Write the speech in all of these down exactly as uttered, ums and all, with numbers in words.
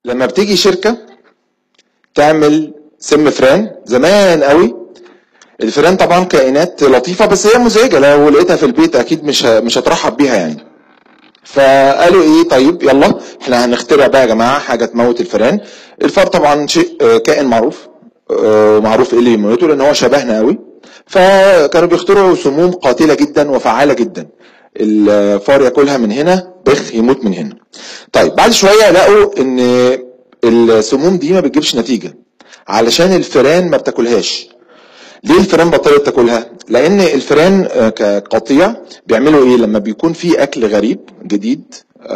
لما بتيجي شركة تعمل سم فران زمان قوي، الفيران طبعا كائنات لطيفة بس هي مزعجة، لو لقيتها في البيت اكيد مش مش هترحب بيها يعني. فقالوا ايه، طيب يلا احنا هنخترع بقى يا جماعة حاجة تموت الفيران. الفار طبعا شيء كائن معروف، معروف ايه اللي يموته لان هو شبهنا قوي، فكانوا بيخترعوا سموم قاتلة جدا وفعالة جدا. الفار ياكلها من هنا بخ يموت من هنا. طيب بعد شوية لقوا ان السموم دي ما بتجيبش نتيجة علشان الفيران ما بتاكلهاش. ليه الفيران بطلت تاكلها؟ لان الفيران كقطيع بيعملوا ايه لما بيكون في اكل غريب جديد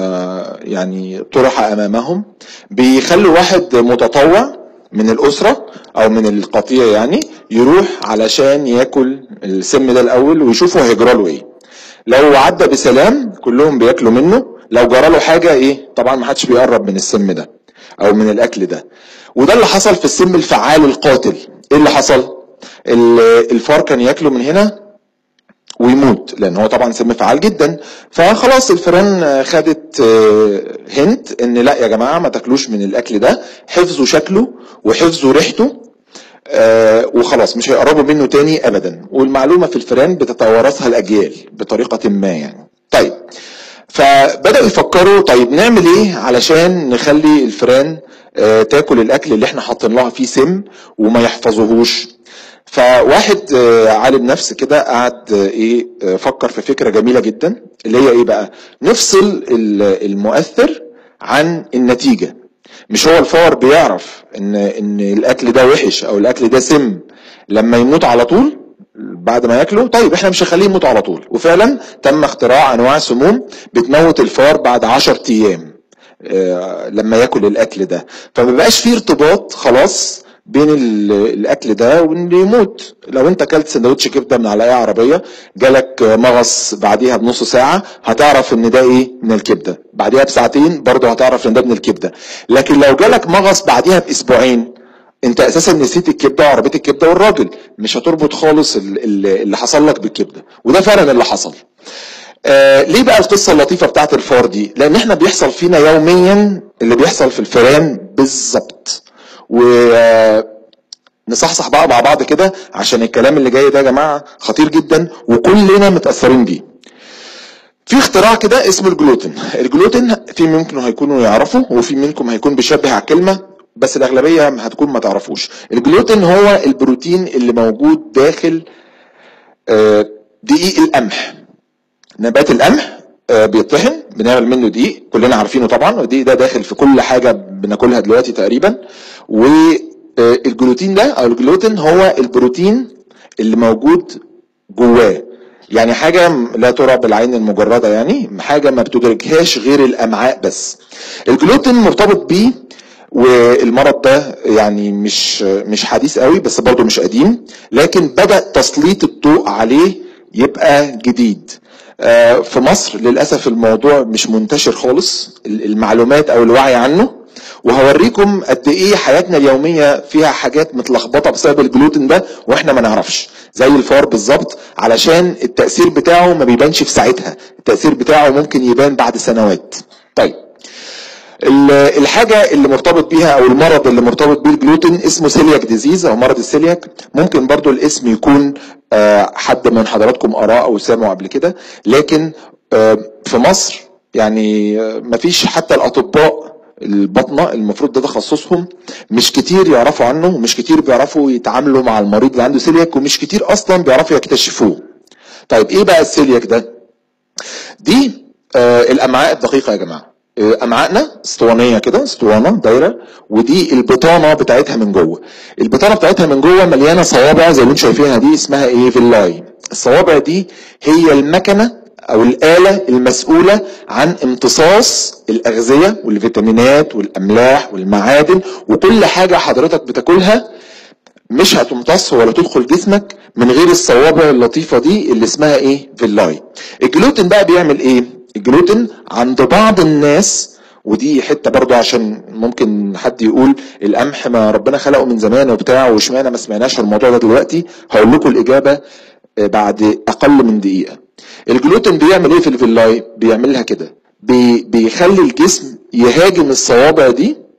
يعني طرح امامهم، بيخلوا واحد متطوع من الاسره او من القطيع يعني يروح علشان ياكل السم ده الاول ويشوفوا هيجرى له ايه. لو عدى بسلام كلهم بياكلوا منه، لو جرى له حاجه ايه طبعا ما حدش بيقرب من السم ده او من الاكل ده. وده اللي حصل في السم الفعال القاتل. ايه اللي حصل؟ الفار كان ياكله من هنا ويموت لان هو طبعا سم فعال جدا. فخلاص الفيران خدت هنت ان لا يا جماعه ما تاكلوش من الاكل ده، حفظوا شكله وحفظوا ريحته آه وخلاص مش هيقربوا منه تاني ابدا. والمعلومه في الفيران بتتوارثها الاجيال بطريقه ما يعني. طيب فبداوا يفكروا طيب نعمل ايه علشان نخلي الفيران آه تاكل الاكل اللي احنا حاطين لها فيه سم وما يحفظوهوش. فواحد آه عالم نفس كده قعد آه ايه آه فكر في فكره جميله جدا اللي هي ايه بقى، نفصل المؤثر عن النتيجه. مش هو الفار بيعرف ان ان الاكل ده وحش او الاكل ده سم لما يموت على طول بعد ما ياكله؟ طيب احنا مش هنخليه يموت على طول. وفعلا تم اختراع انواع سموم بتموت الفار بعد عشر ايام آه لما ياكل الاكل ده. فما بقاش فيه ارتباط خلاص بين الاكل ده وانه يموت. لو انت اكلت سندوتش كبده من على اي عربيه جالك مغص بعديها بنص ساعه هتعرف ان ده ايه من الكبده، بعديها بساعتين برضه هتعرف ان ده من الكبده. لكن لو جالك مغص بعديها باسبوعين انت اساسا نسيت الكبده وعربيه الكبده والراجل، مش هتربط خالص اللي حصل لك بالكبده. وده فعلا اللي حصل. آه ليه بقى القصه اللطيفه بتاعت الفار دي؟ لان احنا بيحصل فينا يوميا اللي بيحصل في الفيران بالظبط. ونصحصح بقى مع بعض كده عشان الكلام اللي جاي ده يا جماعه خطير جدا وكلنا متاثرين بيه. في اختراع كده اسمه الجلوتين. الجلوتين في منكم هيكونوا يعرفوا وفي منكم هيكون بيشبه على الكلمه بس الاغلبيه هتكون ما تعرفوش. الجلوتين هو البروتين اللي موجود داخل دقيق القمح. نبات القمح بيطحن بنعمل منه دقيق كلنا عارفينه طبعا، والدقيق ده داخل في كل حاجه بناكلها دلوقتي تقريبا. والجلوتين ده او الجلوتين هو البروتين اللي موجود جواه، يعني حاجه لا ترى بالعين المجرده، يعني حاجه ما بتدركهاش غير الامعاء بس. الجلوتين مرتبط بيه، والمرض ده يعني مش مش حديث قوي بس برضه مش قديم، لكن بدأ تسليط الضوء عليه يبقى جديد. في مصر للأسف الموضوع مش منتشر خالص المعلومات او الوعي عنه، وهوريكم قد ايه حياتنا اليومية فيها حاجات متلخبطة بسبب الجلوتين ده واحنا ما نعرفش، زي الفار بالظبط، علشان التأثير بتاعه ما بيبانش في ساعتها، التأثير بتاعه ممكن يبان بعد سنوات. طيب الحاجة اللي مرتبط بيها او المرض اللي مرتبط بيه الجلوتين اسمه سيلياك ديزيز او مرض السيلياك. ممكن برضو الاسم يكون حد من حضراتكم قراه او سمعه قبل كده، لكن في مصر يعني مفيش حتى الاطباء الباطنة المفروض ده تخصصهم مش كتير يعرفوا عنه، ومش كتير بيعرفوا يتعاملوا مع المريض اللي عنده سيلياك، ومش كتير اصلا بيعرفوا يكتشفوه. طيب ايه بقى السيلياك ده؟ دي الامعاء الدقيقة يا جماعة. امعائنا اسطوانيه كده، اسطوانه دايره، ودي البطانه بتاعتها من جوه. البطانه بتاعتها من جوه مليانه صوابع زي اللي انتم شايفينها دي، اسمها ايه؟ فيلاي. الصوابع دي هي المكنه او الاله المسؤوله عن امتصاص الاغذيه والفيتامينات والاملاح والمعادن، وكل حاجه حضرتك بتاكلها مش هتمتص ولا تدخل جسمك من غير الصوابع اللطيفه دي اللي اسمها ايه؟ فيلاي. الجلوتين بقى بيعمل ايه؟ الجلوتين عند بعض الناس، ودي حته برضو عشان ممكن حد يقول القمح ما ربنا خلقه من زمان وبتاع واشمعنى ما سمعناش في الموضوع ده دلوقتي، هقول لكم الاجابه بعد اقل من دقيقه. الجلوتين بيعمل ايه في الفيلاي؟ بيعملها كده، بي بيخلي الجسم يهاجم الصوابع دي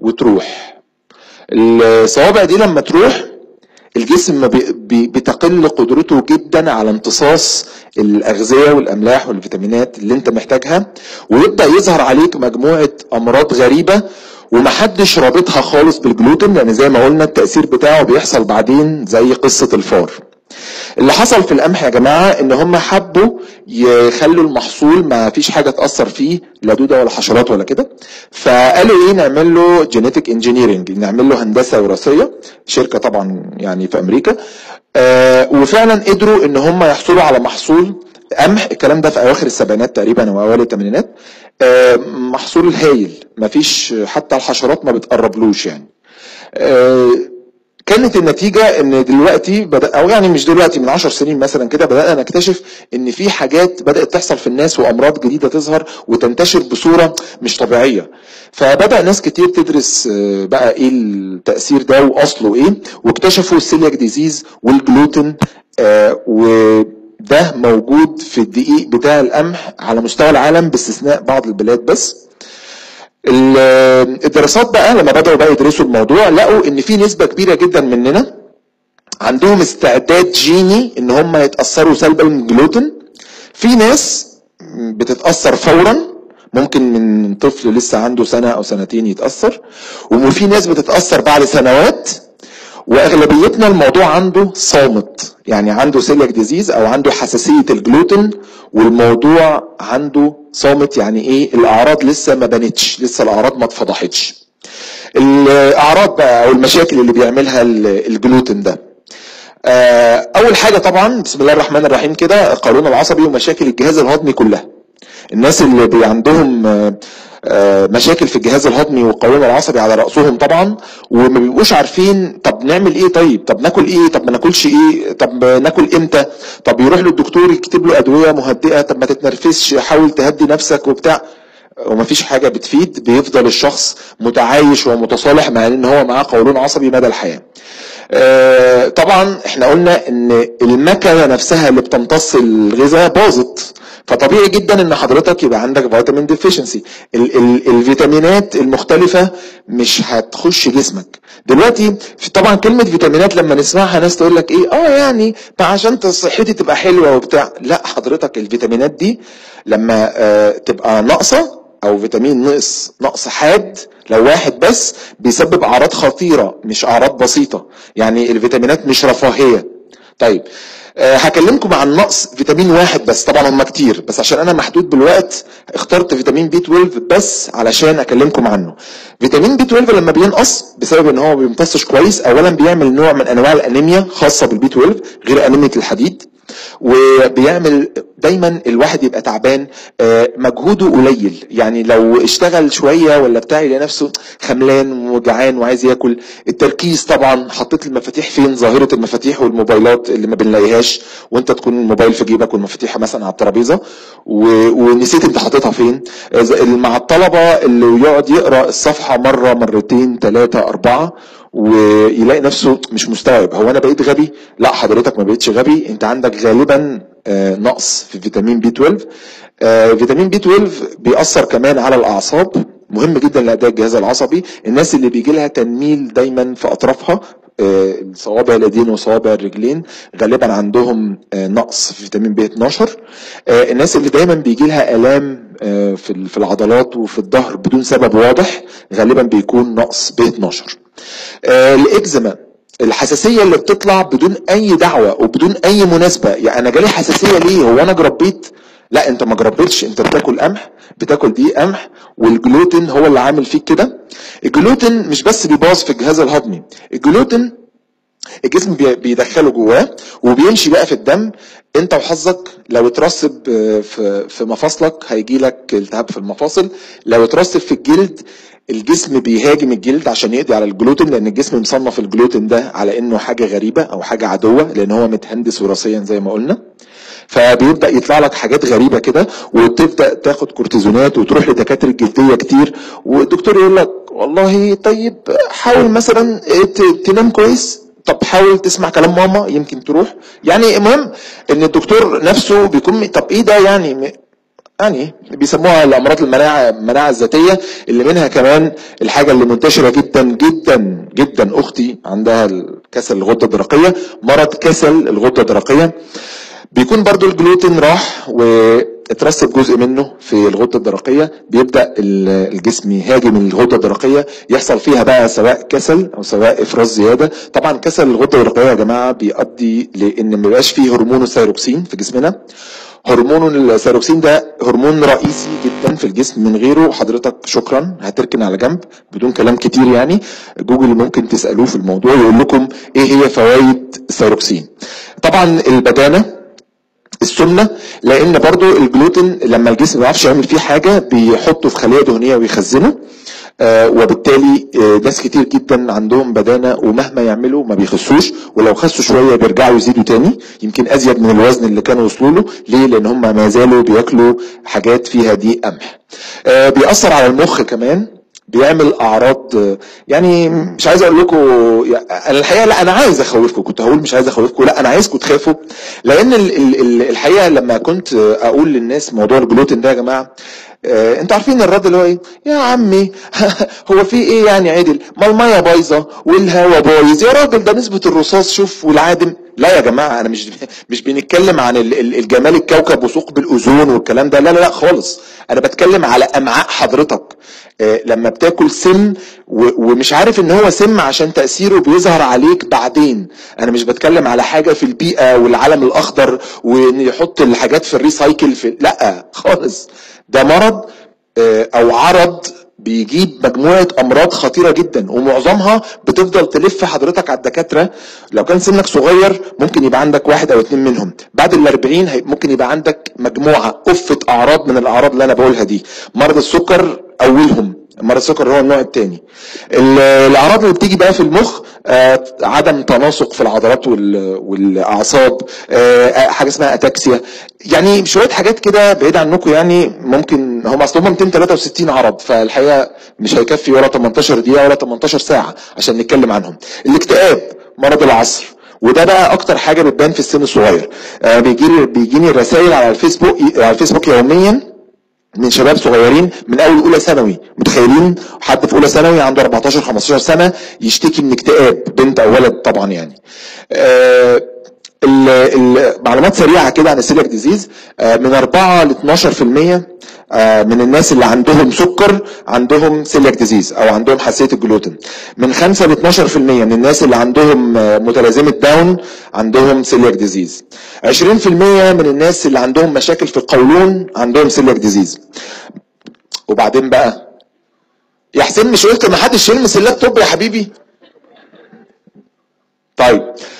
وتروح. الصوابع دي لما تروح الجسم بتقل قدرته جدا على امتصاص الاغذيه والاملاح والفيتامينات اللي انت محتاجها، ويبدا يظهر عليك مجموعه امراض غريبه ومحدش رابطها خالص بالجلوتين، لان زي ما قلنا التاثير بتاعه بيحصل بعدين زي قصه الفار. اللي حصل في القمح يا جماعه ان هم حبوا يخلوا المحصول ما فيش حاجه تاثر فيه، لا دوده ولا حشرات ولا كده، فقالوا ايه نعمل له جينيتك انجينيرنج، نعمل له هندسه وراثيه، شركه طبعا يعني في امريكا. آه وفعلا قدروا ان هم يحصلوا على محصول قمح، الكلام ده في اواخر السبعينات تقريبا او اوائل الثمانينات. آه محصول هايل، ما فيش حتى الحشرات ما بتقربلوش يعني. آه كانت النتيجة ان دلوقتي بدأ، او يعني مش دلوقتي، من عشر سنين مثلا كده بدأنا نكتشف ان في حاجات بدأت تحصل في الناس وامراض جديدة تظهر وتنتشر بصورة مش طبيعية. فبدأ ناس كتير تدرس بقى ايه التأثير ده واصله ايه، واكتشفوا السيلياك ديزيز والجلوتين. آه وده موجود في الدقيق بتاع القمح على مستوى العالم باستثناء بعض البلاد بس. الدراسات بقى لما بدأوا بقى يدرسوا الموضوع لقوا ان في نسبة كبيرة جدا مننا عندهم استعداد جيني ان هم يتأثروا سلبا من الجلوتين. في ناس بتتأثر فورا، ممكن من طفل لسه عنده سنة او سنتين يتأثر، وفي ناس بتتأثر بعد سنوات، واغلبيتنا الموضوع عنده صامت، يعني عنده سيلياك ديزيز او عنده حساسية الجلوتين والموضوع عنده صامت. يعني ايه؟ الاعراض لسه ما بانتش، لسه الاعراض ما اتفضحتش. الاعراض بقى او المشاكل اللي بيعملها الجلوتين ده، اول حاجة طبعا بسم الله الرحمن الرحيم كده القولون العصبي ومشاكل الجهاز الهضمي كلها. الناس اللي بي عندهم مشاكل في الجهاز الهضمي والقولون العصبي على رأسهم طبعا، وما بيبقوش عارفين طب نعمل ايه، طيب طب ناكل ايه، طب ما ناكلش ايه، طب ناكل امتى، طب يروح للدكتور يكتب له ادويه مهدئه، طب ما تتنرفزش، حاول تهدي نفسك وبتاع، ومفيش حاجه بتفيد. بيفضل الشخص متعايش ومتصالح مع ان هو معاه قولون عصبي مدى الحياه. آه طبعا احنا قلنا ان المكنه نفسها اللي بتمتص الغذاء باظت، فطبيعي جدا ان حضرتك يبقى عندك فيتامين ديفيشنسي. ال ال الفيتامينات المختلفه مش هتخش جسمك دلوقتي. في طبعا كلمه فيتامينات لما نسمعها ناس تقول لك ايه، اه يعني عشان صحتي تبقى حلوه وبتاع. لا حضرتك، الفيتامينات دي لما آه تبقى ناقصه او فيتامين نقص نقص حاد لو واحد بس بيسبب اعراض خطيره مش اعراض بسيطه. يعني الفيتامينات مش رفاهيه. طيب أه هكلمكم عن نقص فيتامين واحد بس، طبعا هم كتير بس عشان انا محدود بالوقت اخترت فيتامين بي اتناشر بس علشان اكلمكم عنه. فيتامين بي اتناشر لما بينقص بسبب ان هو ما بيمتصش كويس، اولا بيعمل نوع من انواع الانيميا خاصه بالبي اتناشر غير انيميا الحديد، وبيعمل دايما الواحد يبقى تعبان، مجهوده قليل، يعني لو اشتغل شويه ولا بتاع يلاقي نفسه خملان وجعان وعايز ياكل. التركيز طبعا، حطيت المفاتيح فين؟ ظاهره المفاتيح والموبايلات اللي ما بنلاقيهاش، وانت تكون الموبايل في جيبك والمفاتيح مثلا على الترابيزه ونسيت انت حاططها فين. مع الطلبه اللي يقعد يقرا الصفحه مره مرتين ثلاثه اربعه ويلاقي نفسه مش مستوعب، هو انا بقيت غبي؟ لا حضرتك ما بقيتش غبي، انت عندك غالبا آه نقص في فيتامين بي اتناشر. آه فيتامين بي اتناشر بيأثر كمان على الاعصاب، مهم جدا لاداء الجهاز العصبي. الناس اللي بيجي لها تنميل دايما في اطرافها، آه صوابع اليدين وصوابع الرجلين، غالبا عندهم آه نقص في فيتامين بي اتناشر. آه الناس اللي دايما بيجي لها الام آه في في العضلات وفي الظهر بدون سبب واضح، غالبا بيكون نقص بي اتناشر. آه الاكزيما، الحساسيه اللي بتطلع بدون اي دعوه وبدون اي مناسبه، يعني انا جالي حساسيه ليه؟ هو انا جربيت؟ لا انت ما جربتش، انت بتاكل قمح، بتاكل دقيق قمح، والجلوتين هو اللي عامل فيك كده. الجلوتين مش بس بيبوظ في الجهاز الهضمي، الجلوتين الجسم بيدخله جواه وبيمشي بقى في الدم. انت وحظك، لو اترسب في في مفاصلك هيجي لك التهاب في المفاصل، لو اترسب في الجلد الجسم بيهاجم الجلد عشان يقضي على الجلوتين، لان الجسم مصنف الجلوتين ده على انه حاجه غريبه او حاجه عدوه، لان هو متهندس وراثيا زي ما قلنا. فبيبدا يطلع لك حاجات غريبه كده، وتبدا تاخد كورتيزونات وتروح لدكاتره جلديه كتير، والدكتور يقول لك والله طيب حاول مثلا تنام كويس، طب حاول تسمع كلام ماما يمكن تروح. يعني المهم ان الدكتور نفسه بيكون طب ايه ده يعني؟ يعني بيسموها الامراض المناعه المناعه الذاتيه، اللي منها كمان الحاجه اللي منتشره جدا جدا جدا، اختي عندها كسل الغده الدرقيه، مرض كسل الغده الدرقيه. بيكون برضو الجلوتين راح واترسب جزء منه في الغده الدرقيه، بيبدا الجسم يهاجم الغده الدرقيه، يحصل فيها بقى سواء كسل او سواء افراز زياده. طبعا كسل الغده الدرقيه يا جماعه بيؤدي لان ما بيبقاش فيه هرمون الثيروكسين في جسمنا. هرمون الثيروكسين ده هرمون رئيسي جدا في الجسم، من غيره حضرتك شكرا هتركن على جنب بدون كلام كتير. يعني جوجل ممكن تسألوه في الموضوع يقول لكم ايه هي فوائد الثيروكسين. طبعا البدانة، السمنة، لان برضو الجلوتين لما الجسم ما يعرفش يعمل فيه حاجة بيحطه في خلية دهنية ويخزنه، آه وبالتالي آه ناس كتير جدا عندهم بدانة ومهما يعملوا ما بيخسوش، ولو خسوا شوية بيرجعوا يزيدوا تاني، يمكن ازيد من الوزن اللي كانوا وصلوا له. ليه؟ لان هم ما زالوا بياكلوا حاجات فيها دي قمح. آه بيأثر على المخ كمان، بيعمل اعراض، يعني مش عايز اقول لكم، انا الحقيقه لا انا عايز اخوفكم، كنت هقول مش عايز اخوفكم، لا انا عايزكم تخافوا. لان الحقيقه لما كنت اقول للناس موضوع الجلوتين ده يا جماعه، آه، انتوا عارفين الرد اللي هو ايه؟ يا عمي هو في ايه يعني عدل؟ ما الميه بايظه والهواء بايظ يا راجل، ده نسبه الرصاص شوف والعادم. لا يا جماعه، انا مش مش بنتكلم عن الجمال الكوكب وثقب الاوزون والكلام ده، لا لا لا خالص. انا بتكلم على امعاء حضرتك. آه، لما بتاكل سم ومش عارف ان هو سم عشان تاثيره بيظهر عليك بعدين. انا مش بتكلم على حاجه في البيئه والعلم الاخضر وان يحط الحاجات في الريسايكل في، لا خالص. ده مرض او عرض بيجيب مجموعة امراض خطيرة جدا، ومعظمها بتفضل تلف حضرتك على الدكاترة. لو كان سنك صغير ممكن يبقى عندك واحد او اتنين منهم، بعد الاربعين ممكن يبقى عندك مجموعة قفة اعراض من الاعراض اللي انا بقولها دي. مرض السكر اولهم، مرض السكر هو النوع الثاني. الاعراض اللي بتيجي بقى في المخ، آه عدم تناسق في العضلات والاعصاب، آه حاجه اسمها اتاكسيا، يعني شويه حاجات كده بعيد عنكم. يعني ممكن هم اصلا مئتين وثلاثة وستين عرض، فالحقيقه مش هيكفي ولا تمنتاشر دقيقه ولا تمنتاشر ساعه عشان نتكلم عنهم. الاكتئاب، مرض العصر، وده بقى اكتر حاجه بتبان في السن الصغير. آه بيجي بيجيني رسائل على الفيسبوك على الفيسبوك يوميا من شباب صغيرين من اول اولى ثانوي. متخيلين حد في اولى ثانوي عنده اربعتاشر خمستاشر سنه يشتكي من اكتئاب، بنت او ولد طبعا يعني. آه المعلومات سريعه كده عن السيلياك ديزيز، آه من اربعة ل اتناشر في المية آه من الناس اللي عندهم سكر عندهم سيلياك ديزيز او عندهم حساسيه الجلوتين. من خمسة ل اتناشر في المية من الناس اللي عندهم آه متلازمه داون عندهم سيلياك ديزيز. عشرين في المية من الناس اللي عندهم مشاكل في القولون عندهم سيلياك ديزيز. وبعدين بقى يا حسين، مش قلت ما حدش يلمس اللابتوب يا حبيبي؟ طيب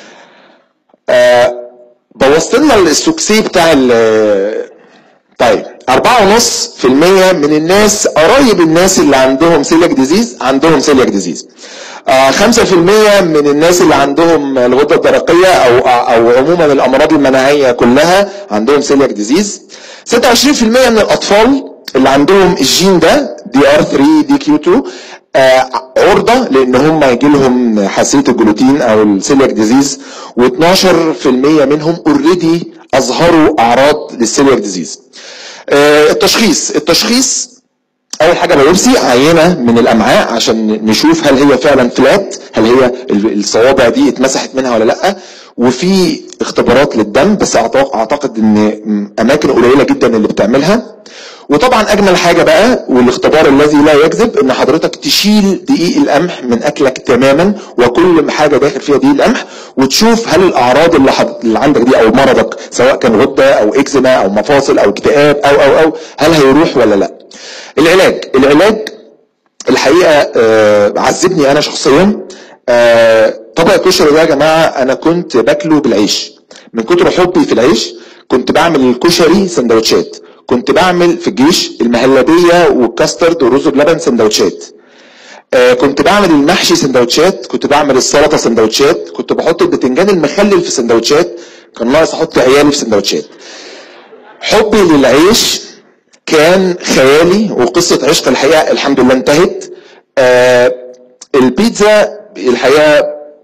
آه بوظت لنا السوكسي بتاع ال طيب أربعة ونص في المية من الناس قرايب الناس اللي عندهم سيلياك ديزيز عندهم سيلياك ديزيز. آه خمسة في المية من الناس اللي عندهم الغدة الدرقية او او عموما الامراض المناعية كلها عندهم سيلياك ديزيز. ستة وعشرين في المية من الاطفال اللي عندهم الجين ده دي ار ثلاثة دي كيو اتنين آه عرضة لان هم يجي لهم حساسية الجلوتين او السيلياك ديزيز. و12% منهم اوريدي اظهروا اعراض للسيلياك ديزيز. آه التشخيص التشخيص اول حاجه بايوبسي، عينه من الامعاء عشان نشوف هل هي فعلا فلات، هل هي الصوابع دي اتمسحت منها ولا لا. وفي اختبارات للدم بس اعتقد ان اماكن قليله جدا اللي بتعملها. وطبعا اجمل حاجه بقى والاختبار الذي لا يكذب ان حضرتك تشيل دقيق القمح من اكلك تماما وكل حاجه داخل فيها دقيق القمح، وتشوف هل الاعراض اللي, حد... اللي عندك دي او مرضك سواء كان غده او اكزيما او مفاصل او اكتئاب او او او هل هيروح ولا لا. العلاج العلاج الحقيقه آه عذبني انا شخصيا. آه طبق الكشري ده يا جماعه انا كنت باكله بالعيش من كتر حبي في العيش. كنت بعمل الكشري سندوتشات، كنت بعمل في الجيش المهلبيه والكاسترد والرز بلبن سندوتشات، آه كنت بعمل المحشي سندوتشات، كنت بعمل السلطه سندوتشات، كنت بحط البتنجان المخلل في سندوتشات، كان ناقص احط عيالي في سندوتشات. حبي للعيش كان خيالي وقصه عشق الحقيقه الحمد لله انتهت. آه البيتزا الحقيقه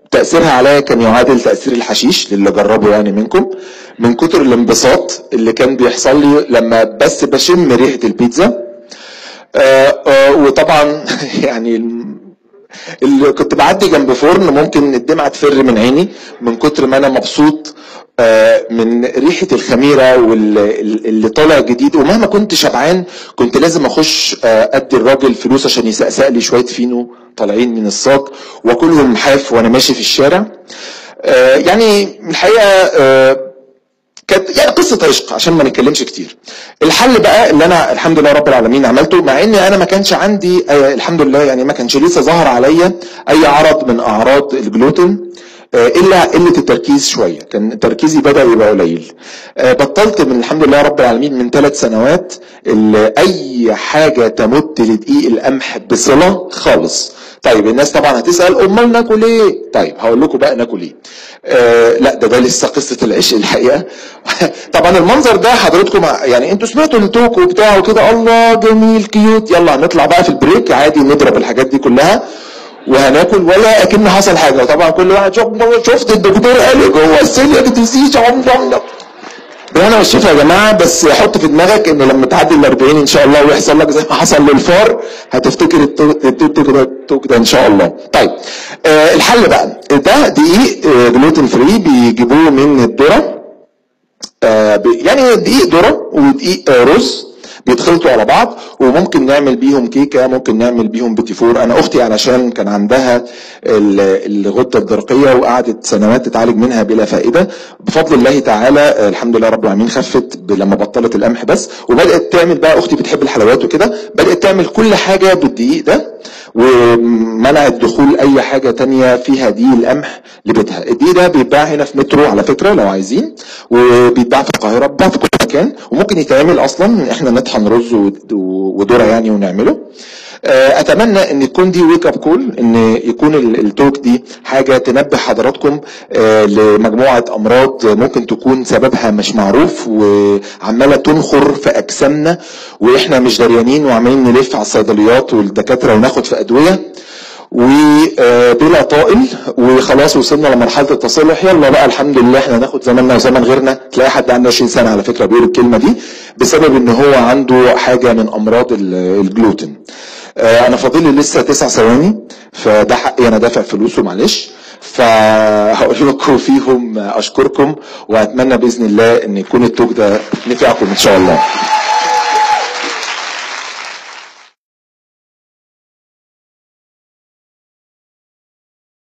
تأثيرها عليا كان يعادل تأثير الحشيش للي جربه يعني منكم، من كتر الانبساط اللي كان بيحصل لي لما بس بشم ريحة البيتزا. آآ آآ وطبعا يعني اللي كنت بعدي جنب فرن ممكن الدمعة تفر من عيني من كتر ما انا مبسوط من ريحة الخميرة واللي طالع جديد. ومهما كنت شبعان كنت لازم اخش ادي الراجل فلوس عشان يسقسق لي شوية فينو طالعين من الصاج واكلهم حاف وانا ماشي في الشارع. يعني الحقيقة كانت يعني قصة عشق عشان ما نتكلمش كتير. الحل بقى اللي انا الحمد لله رب العالمين عملته، مع اني انا ما كانش عندي الحمد لله يعني ما كانش لسه ظهر عليا اي عرض من اعراض الجلوتين الا قله التركيز شويه، كان تركيزي بدا يبقى قليل. بطلت من الحمد لله رب العالمين من ثلاث سنوات اي حاجه تمت لدقيق القمح بصله خالص. طيب الناس طبعا هتسال امال ناكل ايه؟ طيب هقول لكم بقى ناكل ايه. آه لا ده ده لسه قصه العشق الحقيقه. طبعا المنظر ده حضرتكم يعني انتوا سمعتوا التوك وبتاع وكده، الله جميل كيوت، يلا هنطلع بقى في البريك عادي نضرب الحاجات دي كلها وهناكل ولا اكن حصل حاجه. طبعا كل واحد شوف شفت الدكتور قال جوه السيليا بتزيد عمرنا. انا والشفا يا جماعه، بس حط في دماغك ان لما تعدي ال أربعين ان شاء الله ويحصل لك زي ما حصل للفار هتفتكر التوك ده ان شاء الله. طيب آه الحل بقى ده دقيق آه جلوتين فري بيجيبوه من الذره. آه يعني دقيق ذره ودقيق آه رز بيتخلطوا على بعض، وممكن نعمل بيهم كيكه، ممكن نعمل بيهم بيتي فور. انا اختي علشان كان عندها الغده الدرقيه وقعدت سنوات تتعالج منها بلا فائده، بفضل الله تعالى الحمد لله رب العالمين خفت لما بطلت القمح بس، وبدات تعمل بقى، اختي بتحب الحلويات وكده، بدات تعمل كل حاجه بالدقيق ده ومنعت دخول اي حاجه تانية فيها دقيق القمح لبيتها. الدقيق ده بيتباع هنا في مترو على فكره لو عايزين، وبيتباع في القاهره، بيتباع في كل مكان، وممكن يتعمل اصلا احنا نطحن رز وذره يعني ونعمله. اتمنى ان تكون دي ويك اب كول، ان يكون التوك دي حاجه تنبه حضراتكم لمجموعه امراض ممكن تكون سببها مش معروف وعماله تنخر في اجسامنا واحنا مش دريانين، وعمالين نلف على الصيدليات والدكاتره وناخد في ادويه وبلا طائل، وخلاص وصلنا لمرحله التصالح. يلا بقى الحمد لله احنا ناخد زماننا وزمن غيرنا. تلاقي حد عنده عشرين سنه على فكره بيقول الكلمه دي بسبب ان هو عنده حاجه من امراض الجلوتين. انا فاضل لي لسه تسع ثواني، فده حقي انا دافع فلوسه معلش، فهقول لكم فيهم اشكركم، واتمنى باذن الله ان يكون التوك ده نفعكم ان شاء الله.